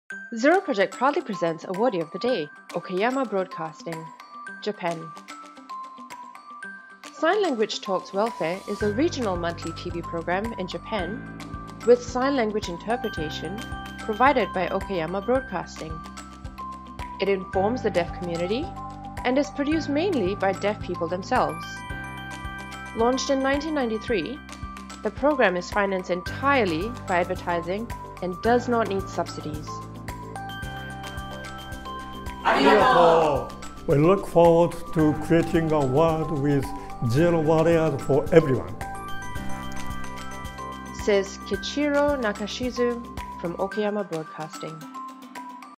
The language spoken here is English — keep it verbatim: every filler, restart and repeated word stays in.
Zero Project proudly presents Awardee of the Day, Okayama Broadcasting, Japan. Sign Language Talks Welfare is a regional monthly T V program in Japan with sign language interpretation provided by Okayama Broadcasting. It informs the deaf community and is produced mainly by deaf people themselves. Launched in nineteen ninety-three, the program is financed entirely by advertising and does not need subsidies. We look forward to creating a world with zero barriers for everyone, Says Kichiro Nakashizu from Okayama Broadcasting.